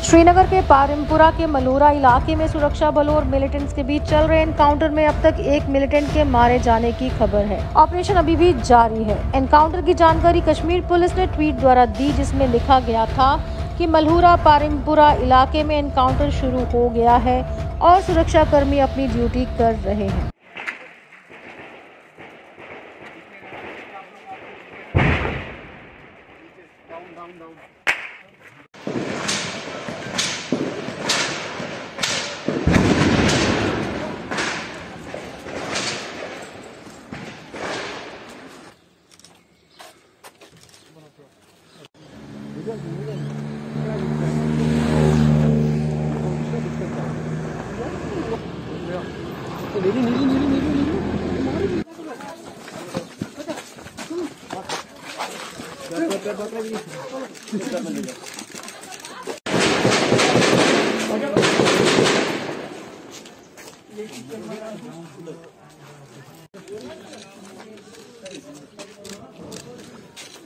श्रीनगर के पारिमपुरा के मलूरा इलाके में सुरक्षा बलों और मिलिटेंट्स के बीच चल रहे एनकाउंटर में अब तक एक मिलिटेंट के मारे जाने की खबर है। ऑपरेशन अभी भी जारी है। एनकाउंटर की जानकारी कश्मीर पुलिस ने ट्वीट द्वारा दी, जिसमें लिखा गया था कि मलूरा पारिमपुरा इलाके में एनकाउंटर शुरू हो गया है और सुरक्षाकर्मी अपनी ड्यूटी कर रहे हैं।